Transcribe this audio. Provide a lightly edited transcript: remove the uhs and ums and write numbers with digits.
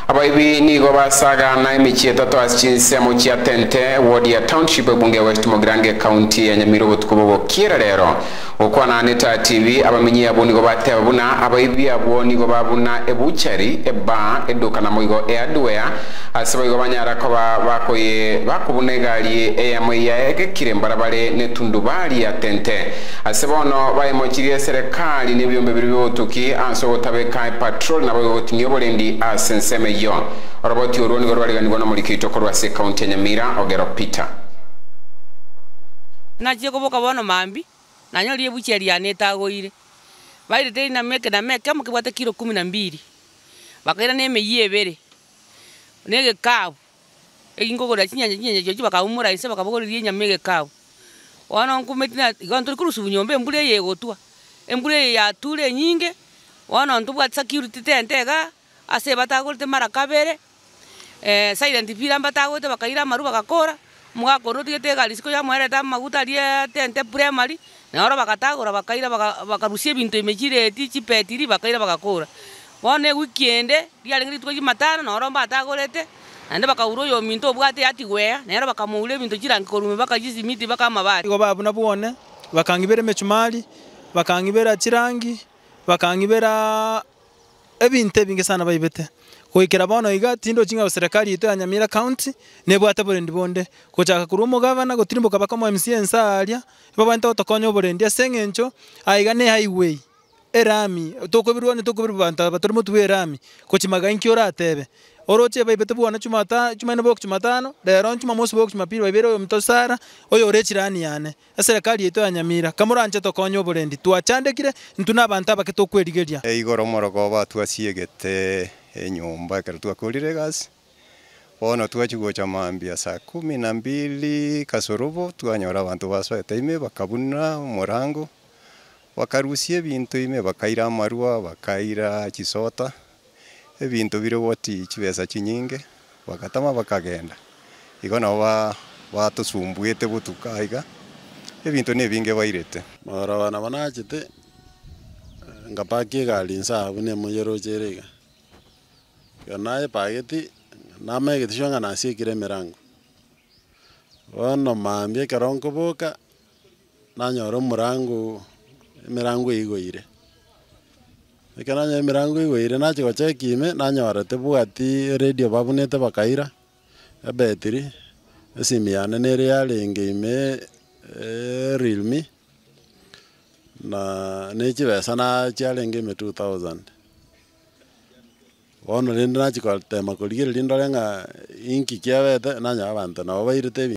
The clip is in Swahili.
Abaibi nigo basaga na imichieto to aschinsemo chia Tente ward ya township bunge West Mogrange County ya Nyamira County kira rero ukwana Neta TV abamenyi abo nigo bateba buna abaibi abo nigo babuna ebuchari eba eduka na moigo eadwea asibayigo banyara ko bakoye bakubunegalie eyamoya ekekire mbarabare netundubali ya Tente asibono bayimokirie serikali n'ebyombe biri byotuki anso gotabeka patrol nabo gotinyo bolendi asenseme yo roboti uroni gorwaliganirwa no muri kitoko rwase county ya Nyamira ogero Peter naje kuboka bono mambi nanyorie bucheri anetagoire bairete na meke mukibwate kilo 12 bakaira nemeyi ebere nege kabu ingogora chinyanya cyo bakaumura ise bakabogoririe nyamege kabu wana nkumetina igonto kurusu bunyombe mbure yegotwa embure ya ture nyinge wana ntubwa security tentega ase batagorite mara kabere silent pila batagote bakaira maru bakakora mugakoro tigete galisiko ya mwereta maguta rie Tente primary na ora bakatagora bakaira bakarusie bintu imejire tichipetiri bakaira bakakora wane weekend lialengiri twa Jumatano na ora batagorete ande bakauro yo minto bwate atigwea na ora bakamule bintu kirangi korume bakajizi miti bakamabari go babuna bwone bakangibere mechumali bakangibera chirangi bakangibera ebinte binge sana baibete koikera bono iga tindo chinga serikali ito ya Nyamira County nebwate borendi bonde kochaka kurumo governor gotirimboka bakamo MCA nsalia babante otokonyo borendi asengencho aiga ne highway erami tokobirwa ne tokobirwa batorimo tuwe erami kochimaga inkiora atebe oroche baibete bwana chumane bok chumatano dero chumamosi bok chumapili baibere oyo mtosara oyo orechirani yane serikali ito ya Nyamira kamuranje tokonyo borendi twachandekire ntuna abantu abaketokwerigeria igoro moroko batwasiegete enyumba kera twakorire gasi bono twachigocha mambia saa 12 kasorobo twanyora abantu baswete ime bakabuna morango bakarusie bintu ime bakaira marua bakaira chisota ebintu bire woti chibesa chinyinge bakatama bakagenda igona batusumbuete butukaiga ebintu nebinge bairete mara bana banachite ngapaki gali nsa bune muyero cherega yanaye pageti namegeti shonga nasikire mirango ono mambie karonko boka nanyoro mirango igoire ekananya mirango igoire nacho chekime nanyora tebwati radio babunete bakaira ebetiri esimiane nere yalenge ime Realme na nechibesa na challenge ime 2000 ono rende nachikote makoligere lindo lenga inki kiawete nanya abantu nabo bairite